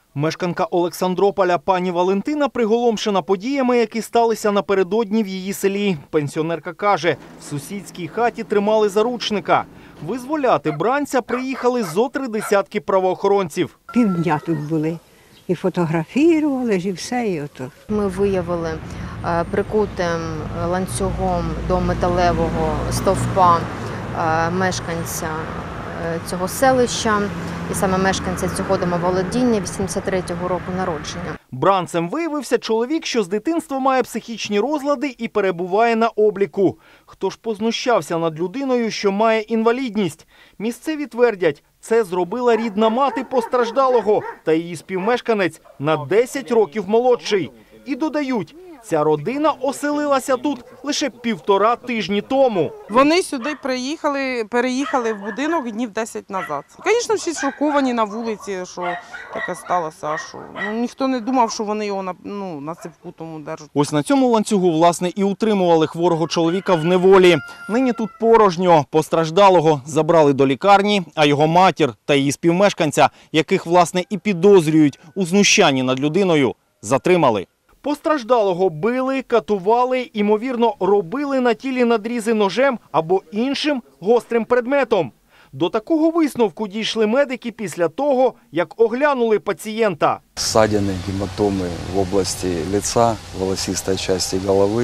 Мешканка Олександрополя пані Валентина приголомшена подіями, які сталися напередодні в її селі. Пенсіонерка каже, в сусідській хаті тримали заручника. Визволяти бранця приїхали зо 3 десятки правоохоронців. Півдня тут були. І фотографували, і все. І ото. Ми виявили прикутим ланцюгом до металевого стовпа мешканця цього селища, і саме мешканця цього домоволодіння 83-го року народження. Бранцем виявився чоловік, що з дитинства має психічні розлади і перебуває на обліку. Хто ж познущався над людиною, що має інвалідність? Місцеві твердять, це зробила рідна мати постраждалого та її співмешканець на 10 років молодший. І додають, ця родина оселилася тут лише 1,5 тижні тому. Вони сюди переїхали в будинок днів 10 назад. Звісно, всі шоковані на вулиці, що таке сталося. Що ніхто не думав, що вони його на цепку тому держать. Ось на цьому ланцюгу, власне, і утримували хворого чоловіка в неволі. Нині тут порожньо. Постраждалого забрали до лікарні, а його матір та її співмешканця, яких, власне, і підозрюють у знущанні над людиною, затримали. Постраждалого били, катували, ймовірно, робили на тілі надрізи ножем або іншим гострим предметом. До такого висновку дійшли медики після того, як оглянули пацієнта. Ссадины, гематомы в области лица, волосистой части головы,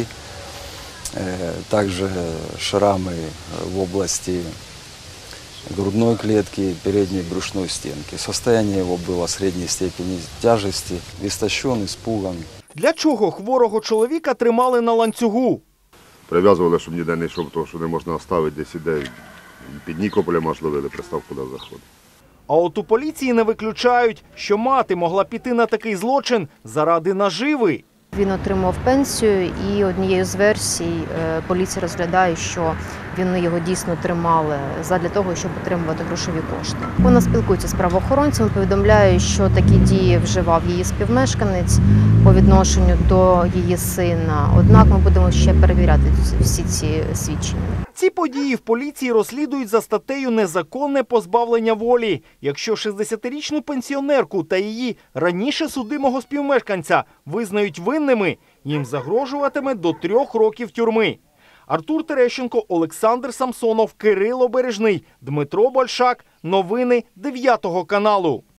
также шрамы в области грудной клетки, передней брюшной стенки. Состояние его было средней степени тяжести, истощен, испуган. Для чого хворого чоловіка тримали на ланцюгу? Прив'язували, щоб ніде не йшов, тому що не можна оставити десь іде. Під Нікополем аж ловили, пристав, куди заходить. А от у поліції не виключають, що мати могла піти на такий злочин заради наживи. Він отримав пенсію, і однією з версій поліція розглядає, що вони його дійсно тримали задля того, щоб отримувати грошові кошти. Вона спілкується з правоохоронцями, повідомляє, що такі дії вживав її співмешканець по відношенню до її сина. Однак ми будемо ще перевіряти всі ці свідчення. Ці події в поліції розслідують за статтею «Незаконне позбавлення волі». Якщо 60-річну пенсіонерку та її раніше судимого співмешканця визнають винними, їм загрожуватиме до 3 років тюрми. Артур Терещенко, Олександр Самсонов, Кирило Бережний, Дмитро Большак. Новини 9 каналу.